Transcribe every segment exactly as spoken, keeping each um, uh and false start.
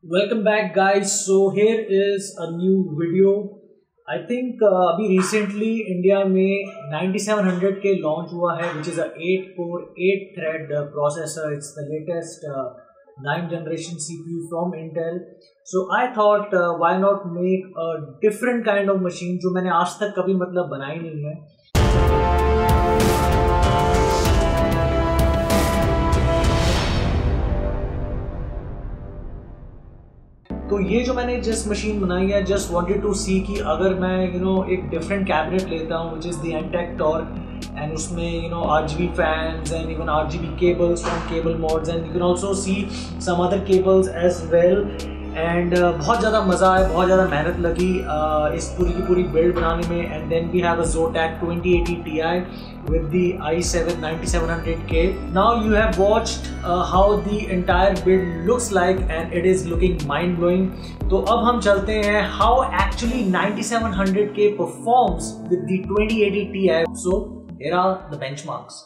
Welcome back guys. So here is a new video. I think uh, अभी recently India में ninety-seven hundred के launch हुआ है, which is a eight core eight thread uh, processor. It's the latest uh, ninth generation C P U from Intel. So I thought uh, why not make a different kind of machine जो मैंने आज तक कभी मतलब बनाई नहीं है. तो ये जो मैंने जस्ट मशीन बनाई है, जस्ट वांटेड टू सी कि अगर मैं यू you नो know, एक डिफरेंट कैबिनेट लेता हूँ which is the Antec Torque and उसमें you know RGB fans and even RGB cables from cable mods and you can also see some other cables as well and बहुत ज़्यादा मज़ा आया, बहुत ज़्यादा मेहनत लगी uh, इस पूरी की पूरी बिल्ड बनाने में. And then we have a Zotac twenty eighty Ti with the i seven ninety-seven hundred K. Now you have watched uh, how the entire build looks like and it is looking mind blowing. तो अब हम चलते हैं how actually ninety-seven hundred K performs with the twenty eighty Ti. So here are the benchmarks.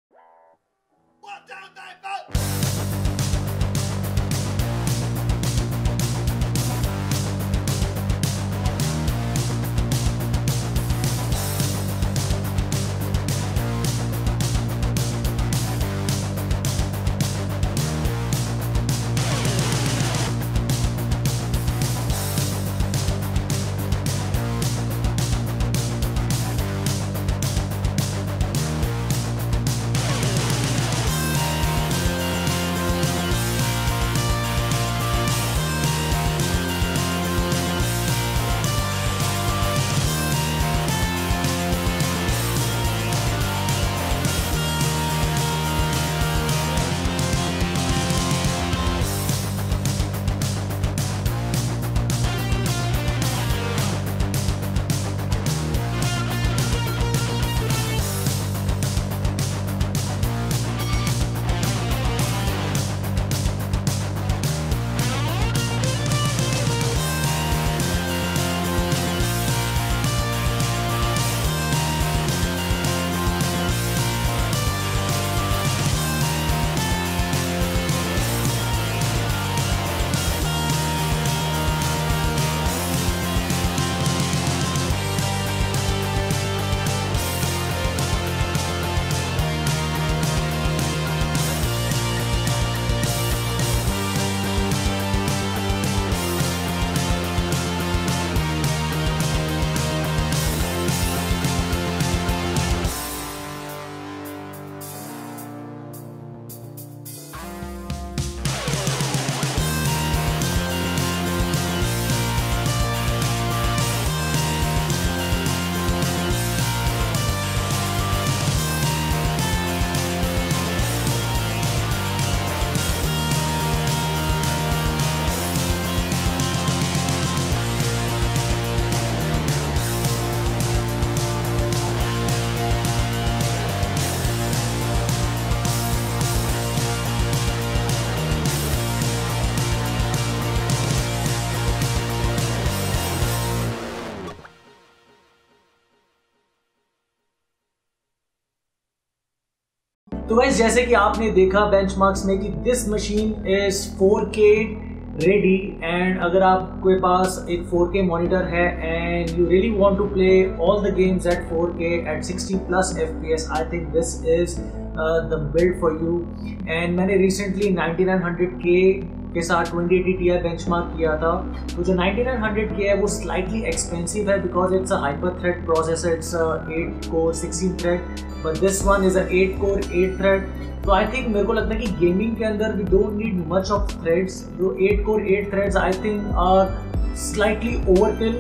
तो guys जैसे कि आपने देखा बेंचमार्क्स में कि this machine is four K ready and अगर आपके पास एक फोर के मॉनिटर है and you really want to play all the games at four K at sixty plus F P S, I think this is the build for you. And मैंने recently ninety-nine hundred K के साथ twenty eighty Ti benchmark किया था. तो जो ninety-nine hundred K है वो slightly expensive है because it's a hyper thread processor, it's a eight core sixteen thread, but this one is a eight core eight thread. तो आई थिंक मेरे को लगता है कि गेमिंग के अंदर we don't need much of threads. जो eight core eight threads I think are slightly overkill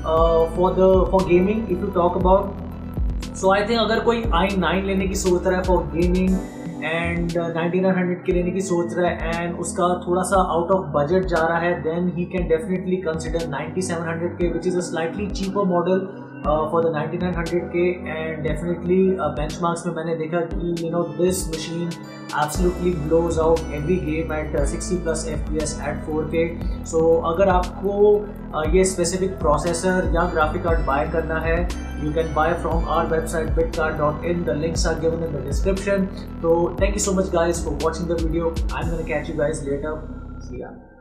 for the for gaming if you talk about. So I think अगर कोई i nine लेने की सोच रहा है for gaming and ninety-nine hundred के लेने की सोच रहा है एंड उसका थोड़ा सा आउट ऑफ बजट जा रहा है, then he can definitely consider ninety-seven hundred K which is a slightly cheaper model for the ninety-nine hundred K. And definitely benchmarks में मैंने देखा कि you know this machine absolutely blows out every game at sixty plus F P S at four K. So अगर आपको uh, ये specific processor या graphic card buy करना है, you can buy from our website bitcard dot in. The links are given in the description. So thank you so much guys for watching the video. I'm gonna catch you guys later. See ya.